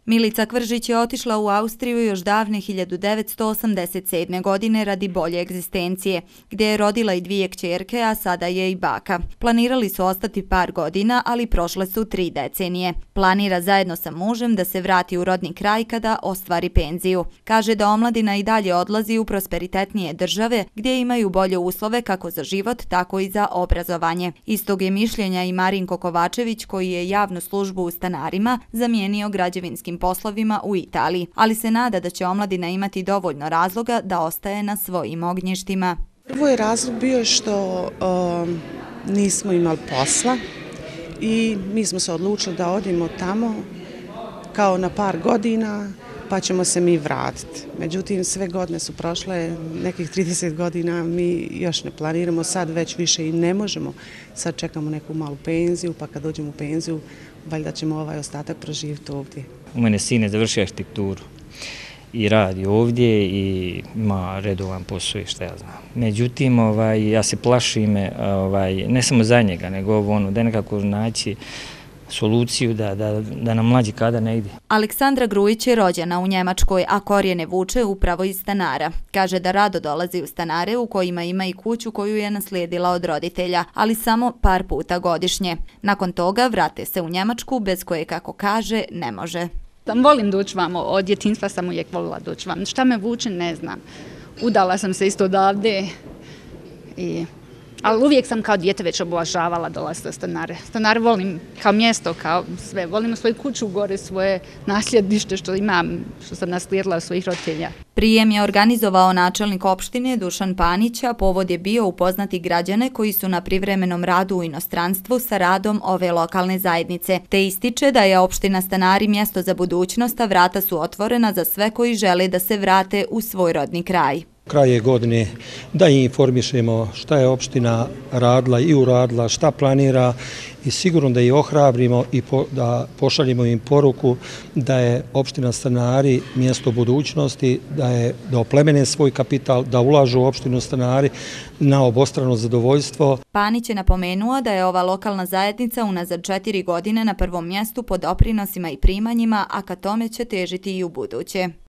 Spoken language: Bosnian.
Milica Kvržić je otišla u Austriju još davne 1987. godine radi bolje egzistencije, gdje je rodila i 2 kćerke, a sada je i baka. Planirali su ostati par godina, ali prošle su 3 decenije. Planira zajedno sa mužem da se vrati u rodni kraj kada ostvari penziju. Kaže da omladina i dalje odlazi u prosperitetnije države gdje imaju bolje uslove kako za život, tako i za obrazovanje. Istog je mišljenja i Marinko Kovačević, koji je javnu službu u stanarima zamijenio građevinskim poslovima u Italiji, ali se nada da će omladina imati dovoljno razloga da ostaje na svojim ognjištima. Prvo je razlog bio što nismo imali posla i mi smo se odlučili da odimo tamo kao na par godina pa ćemo se mi vratiti. Međutim, sve godine su prošle, nekih 30 godina, mi još ne planiramo, sad već više i ne možemo. Sad čekamo neku malu penziju, pa kad dođemo u penziju, valjda ćemo ovaj ostatak proživjeti ovdje. U mene sin je završio arhitekturu i radi ovdje i ima redovan posao i šta ja znam. Međutim, ja se plašim, ne samo za njega, nego da nekako naći soluciju da nam mlađi kadar ne ide. Aleksandra Grujić je rođena u Njemačkoj, a korijene vuče upravo iz stanara. Kaže da rado dolazi u stanare u kojima ima i kuću koju je naslijedila od roditelja, ali samo par puta godišnje. Nakon toga vrate se u Njemačku, bez koje, kako kaže, ne može. Volim doći vamo, od djetinjstva sam uvijek volila doći vamo. Šta me vuče, ne znam. Udala sam se isto odavde ali uvijek sam kao dijete već obožavala dolaziti u stanare. Stanare volim kao mjesto, kao sve. Volim svoju kuću gore, svoje nasljednište što imam, što sam naslijedila od svojih roditelja. Prijem je organizovao načelnik opštine Dušan Panić, a povod je bio upoznati građane koji su na privremenom radu u inostranstvu sa radom ove lokalne zajednice. Te ističe da je opština Stanari mjesto za budućnost, a vrata su otvorena za sve koji žele da se vrate u svoj rodni kraj. Kraj je godine da informišemo šta je opština radila i uradila, šta planira i sigurno da ih ohrabrimo i da pošaljemo im poruku da je opština Stanari mjesto budućnosti, da oplemene svoj kapital, da ulažu u opštinu Stanari na obostrano zadovoljstvo. Panić je napomenuo da je ova lokalna zajednica unazad 4 godine na prvom mjestu po doprinosima i primanjima, a ka tome će težiti i u buduće.